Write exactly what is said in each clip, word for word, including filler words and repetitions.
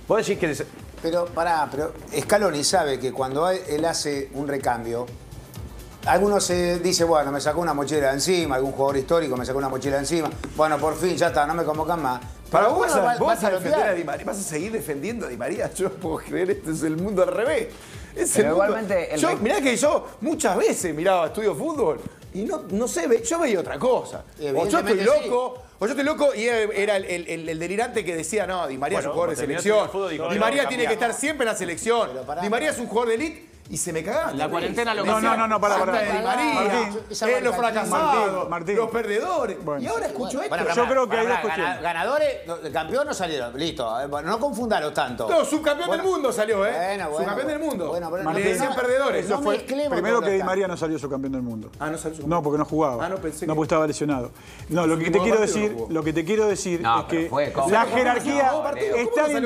Vos decís que... Les... Pero, pará, pero Scaloni sabe que cuando él hace un recambio, algunos se dice, bueno, me sacó una mochila de encima, algún jugador histórico me sacó una mochila de encima, bueno, por fin, ya está, no me convocan más. Para vos, vas, a, vos vas a defender a Di María, vas a seguir defendiendo a Di María. Yo no puedo creer, este es el mundo al revés. Es Pero el igualmente... mundo. El Yo, rec... mirá que yo muchas veces miraba Estudio Fútbol y no, no sé, yo veía otra cosa. O yo estoy loco... Sí. O yo estoy loco y era el, el, el, el delirante que decía, no, Di María bueno, es un jugador de selección. Fútbol, dijo, Di María tiene que estar siempre en la selección. Pará, Di María es un jugador de élite y se me cagaban. La cuarentena lo que No, no, no, no, para, para. Di María, Martín, eh, los fracasados, Martín, los perdedores. Bueno. Y ahora escucho esto. Bueno, yo para, creo que para, hay dos para, cuestiones. Ganadores, campeón no salieron, listo. Bueno, no confundaros tanto. No, subcampeón bueno, del mundo salió, ¿eh? Bueno, bueno, subcampeón bueno, del mundo. Bueno, bueno, Martín, decían perdedores. No fue primero que Di María no salió subcampeón del mundo. Ah, no salió. No, porque no jugaba. Ah, no pensé. No, porque estaba lesionado. No, lo que te quiero decir, lo que te quiero decir es que la jerarquía es tan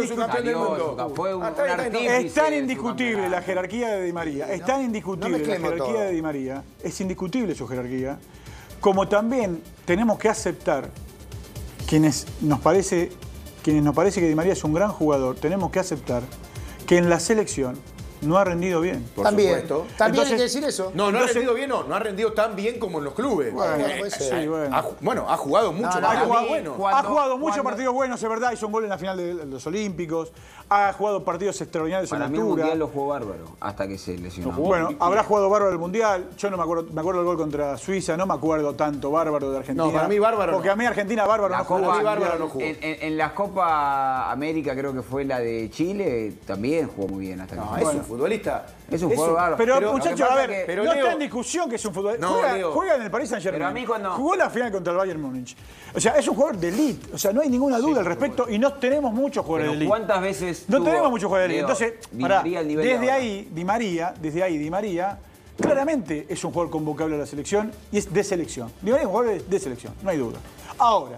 indiscutible. Es tan indiscutible la jerarquía de Di María. Es tan indiscutible la jerarquía de Di María. Es indiscutible su jerarquía. Como también tenemos que aceptar quienes nos parece, quienes nos parece que Di María es un gran jugador, tenemos que aceptar que en la selección no ha rendido bien. Por también, supuesto. También Entonces, hay que decir eso. No, no Entonces, ha rendido bien, no. No ha rendido tan bien como en los clubes. Bueno, eh, pues, sí, bueno. Ha, bueno, ha jugado mucho. No, no, ha, jugado, bueno. cuando, ha jugado muchos cuando... partidos buenos, es verdad. Hizo un gol en la final de los Olímpicos. Ha jugado partidos extraordinarios Para en mí altura. el Mundial lo jugó bárbaro, hasta que se lesionó. Bueno, habrá jugado bárbaro el Mundial. Yo no me acuerdo, me acuerdo del gol contra Suiza. No me acuerdo tanto bárbaro de Argentina. No, para mí bárbaro Porque no. a mí Argentina bárbaro la no jugó. Copa, A mí bárbaro no jugó. En, en, en la Copa América, creo que fue la de Chile, también jugó muy bien hasta que No, es bueno. un futbolista. Es un jugador bárbaro. Pero, pero muchachos, a ver, que, pero no Leo, está en discusión que es un futbolista. No, juega, Leo. juega en el Paris Saint-Germain. Pero a mí cuando... Jugó la final contra el Bayern Múnich. O sea, es un jugador de elite. O sea, no hay ninguna duda sí, al respecto y no tenemos muchos jugadores de elite. ¿Cuántas veces No tenemos muchos jugadores de elite. Entonces, Di pará, María, el nivel desde de ahí, Di María, desde ahí, Di María, claramente es un jugador convocable a la selección y es de selección. Di María es un jugador de, de selección, no hay duda. Ahora,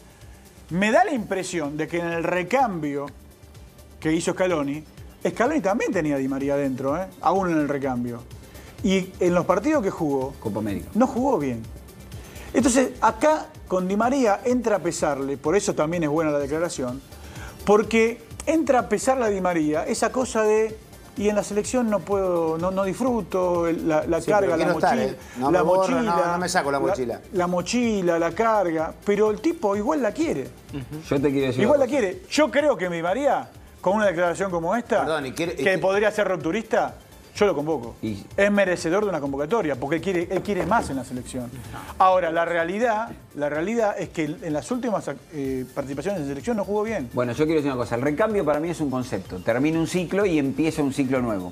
me da la impresión de que en el recambio que hizo Scaloni, Scaloni también tenía a Di María adentro, ¿eh? Aún en el recambio. Y en los partidos que jugó, Copa América, no jugó bien. Entonces, acá con Di María entra a pesarle, por eso también es buena la declaración, porque entra a pesarle a Di María esa cosa de, y en la selección no puedo, no, no disfruto la, la sí, carga, la, no mochila, estar, ¿eh? no la me borro, mochila. No, no me saco la mochila. La, la mochila, la carga, pero el tipo igual la quiere. Uh-huh. Yo te quiero decir igual la quiere. Yo creo que Di María, con una declaración como esta, Perdón, y quiere, que y... podría ser rupturista, yo lo convoco. Y... Es merecedor de una convocatoria, porque él quiere, él quiere más en la selección. Ahora, la realidad, la realidad es que en las últimas eh, participaciones en selección no jugó bien. Bueno, yo quiero decir una cosa. El recambio para mí es un concepto. Termina un ciclo y empieza un ciclo nuevo.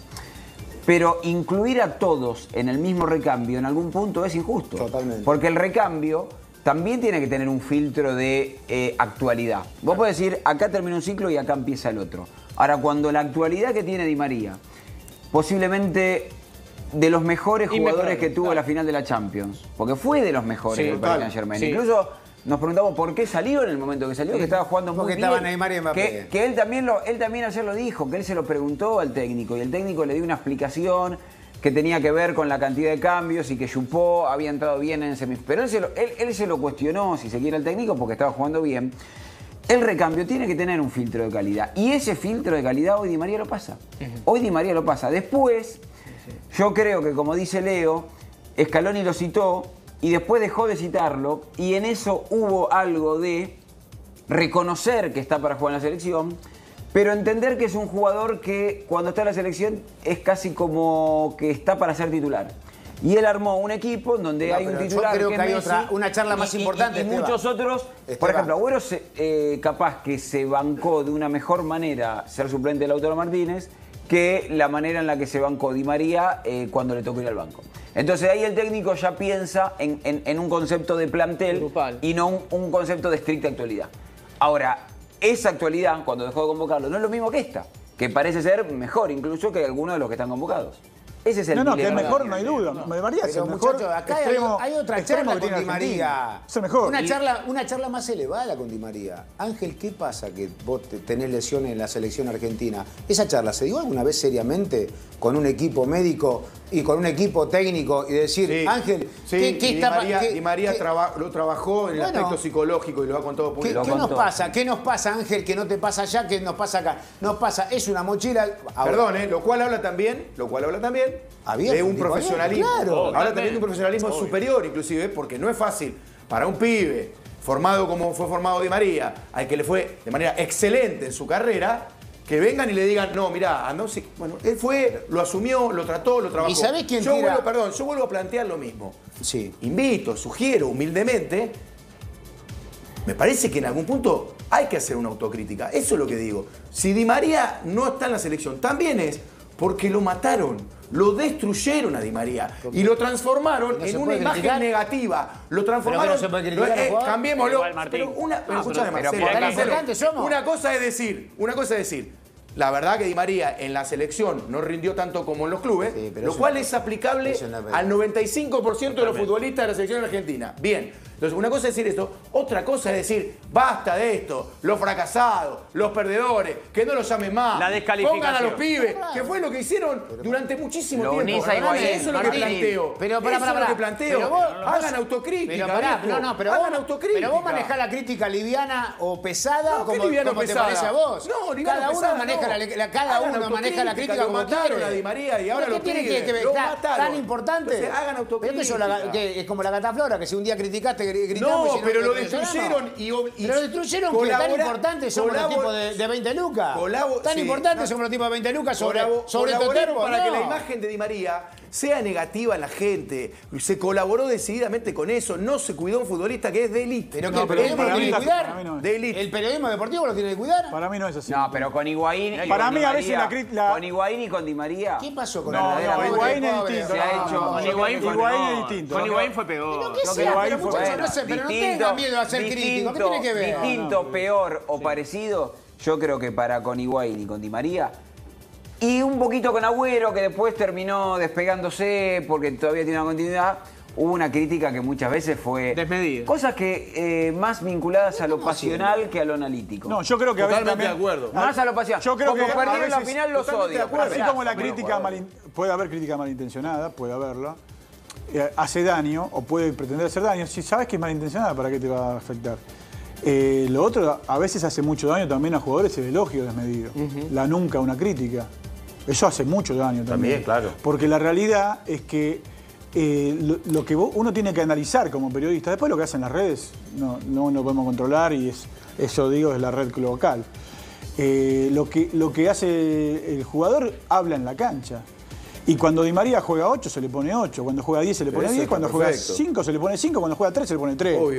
Pero incluir a todos en el mismo recambio en algún punto es injusto. Totalmente. Porque el recambio también tiene que tener un filtro de eh, actualidad. Vos podés decir, acá termina un ciclo y acá empieza el otro. Ahora, cuando la actualidad que tiene Di María, posiblemente de los mejores jugadores que tuvo claro. la final de la Champions, porque fue de los mejores sí, del Paris Saint-Germain. Sí. Incluso nos preguntamos por qué salió en el momento que salió, sí. que estaba jugando porque muy bien. Porque estaba Neymar y Mbappé. Que, que él, también lo, él también ayer lo dijo, que él se lo preguntó al técnico y el técnico le dio una explicación que tenía que ver con la cantidad de cambios y que Chupó había entrado bien en semifinales. Pero él se, lo, él, él se lo cuestionó, si se quiere, el técnico, porque estaba jugando bien. El recambio tiene que tener un filtro de calidad. Y ese filtro de calidad hoy Di María lo pasa. Hoy Di María lo pasa. Después, yo creo que, como dice Leo, Scaloni lo citó y después dejó de citarlo. Y en eso hubo algo de reconocer que está para jugar en la selección, pero entender que es un jugador que cuando está en la selección es casi como que está para ser titular. Y él armó un equipo en donde no, hay un titular yo creo que, que hay Messi, otra, una charla más y, importante. Y, y muchos otros. Esteban. Por ejemplo, Agüero se, eh, capaz que se bancó de una mejor manera ser suplente de Lautaro Martínez que la manera en la que se bancó Di María eh, cuando le tocó ir al banco. Entonces ahí el técnico ya piensa en, en, en un concepto de plantel grupal y no un, un concepto de estricta actualidad. Ahora, esa actualidad, cuando dejó de convocarlo, no es lo mismo que esta, que parece ser mejor incluso que algunos de los que están convocados. Ese es el no, no, que es mejor, no hay duda. Di María es el mejor. Acá extremo, hay, hay otra charla con Di María. Es el mejor. Una charla, una charla más elevada con Di María. Ángel, ¿qué pasa que vos tenés lesiones en la selección argentina? ¿Esa charla se dio alguna vez seriamente con un equipo médico y con un equipo técnico y decir, Sí, Ángel, sí, ¿qué, qué y está Di María, qué- Di María qué- traba- lo trabajó en el Bueno. aspecto psicológico y lo ha contado ¿Qué, público. qué nos pasa? ¿Qué nos pasa, Ángel, que no te pasa allá, que nos pasa acá? Nos pasa, es una mochila... Ahora, Perdón, ¿eh? Lo cual habla también, lo cual habla también Abierto, de un tipo profesionalismo. abierto, claro. Habla también de un profesionalismo superior, inclusive, porque no es fácil para un pibe formado como fue formado Di María, al que le fue de manera excelente en su carrera, que vengan y le digan, no, mirá, andó, sí. Bueno, él fue, lo asumió, lo trató, lo trabajó. ¿Y sabés quién yo tira? vuelvo, perdón, yo vuelvo a plantear lo mismo. Sí. Invito, sugiero humildemente, me parece que en algún punto hay que hacer una autocrítica. Eso es lo que digo. Si Di María no está en la selección, también es porque lo mataron, lo destruyeron a Di María y lo transformaron ¿No se en una puede imagen criticar? negativa. Lo transformaron. Pero que no se puede criticar lo- a los jugadores. cambiémoslo. Igual, Martín. Pero una, pero No, escúchame, pero- Marcelo, pero tan Marcelo, importantes somos. una cosa es decir, una cosa es decir, la verdad que Di María en la selección no rindió tanto como en los clubes, Sí, pero lo eso cual no- es aplicable eso no es verdad. al noventa y cinco por ciento de los futbolistas de la selección argentina. Bien. Entonces, una cosa es decir esto, otra cosa es decir, basta de esto, los fracasados, los perdedores, que no los llamen más. La descalificación. Pongan a los pibes, que fue lo que hicieron durante muchísimo Lo tiempo. unís a Higuaín, Eso es lo que Martín. planteo. Pero pará, Eso pará, es lo pará. que planteo. Pero vos- Hagan vos- autocrítica. Pero pará, viejo. no, no, pero Hagan vos, autocrítica. pero vos manejás la crítica liviana o pesada No, ¿qué como, liviana o como te pesada? parece a vos. No, liviana cada o uno pesada, maneja no. la, la- cada Hagan uno maneja la crítica lo como mataron quiere. a Di María y ahora ¿Pero lo qué tiene pide, que ver? lo Tan- mataron. Tan importante. Entonces, hagan Pero que eso autocrítica. la- que es como la cataflora, que si un día criticaste, gri- gritamos. No, y si pero lo te- destruyeron y, ob- y Pero lo destruyeron que tan colabora- importantes somos los colabor- tipos de, de veinte lucas. colabo- Tan sí, importantes no. somos los tipos de veinte lucas sobre, Colabo- sobre tu colaboraron tipo. para no. que la imagen de Di María sea negativa en la gente. Se colaboró decididamente con eso. No se cuidó un futbolista que es de élite. Pero que No, el pero periodismo para lo mí tiene que la- cuidar. para mí no es. De élite. El periodismo deportivo lo tiene que cuidar. Para mí no es así. No, pero con Higuaín y Para con mí Di a veces María- la crit- la- con Higuaín y con Di María. ¿Qué pasó con No, la no, verdadera Higuaín es pobre? distinto. Se ha No, hecho- no, Con yo Higuaín creo fue que Higuaín es peor. distinto. Con Yo Higuaín creo- fue peor. Pero qué Creo que sea, Higuaín pero fue- muchachos, bueno, no sé, pero no distinto, tengan miedo a ser críticos. ¿Qué distinto, tiene que ver? distinto, No, no. peor o parecido, yo creo que para con Higuaín y con Di María. Y un poquito con Agüero, que después terminó despegándose porque todavía tiene una continuidad. Hubo una crítica que muchas veces fue... Desmedida. Cosas que eh, más vinculadas a lo pasional que a lo analítico. No, yo creo que a veces Totalmente también- de acuerdo. Más a lo pasional. Yo creo Como que a perdieron la veces- final los totalmente de odio. acuerdo. Así Pero como la bueno, crítica jugadores. malin- puede haber crítica malintencionada, puede haberla, eh, hace daño o puede pretender hacer daño. Si sabes que es malintencionada, ¿para qué te va a afectar? Eh, lo otro, a veces hace mucho daño también a jugadores el elogio desmedido. La nunca una crítica. Eso hace mucho daño también. También, claro. Porque la realidad es que eh, lo, lo que vos- uno tiene que analizar como periodista, después lo que hacen las redes no, no lo podemos controlar y es, eso digo es la red local. Eh, lo, que, lo que hace el jugador habla en la cancha. Y cuando Di María juega ocho se le pone ocho, cuando juega diez se le pone Eso diez, está cuando juega perfecto. cinco se le pone cinco, cuando juega tres se le pone tres. Obvio.